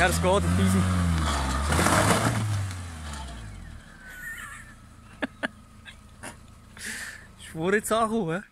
Ja, das geht, easy. Ich schwöre jetzt angekommen.